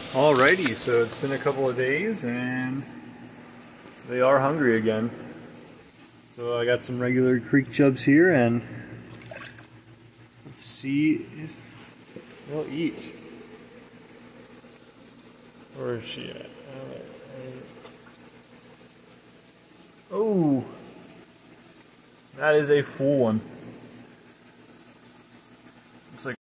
Alrighty, so it's been a couple of days and they are hungry again. So I got some regular creek chubs here and let's see if they'll eat. Where is she at? Oh, that is a full one.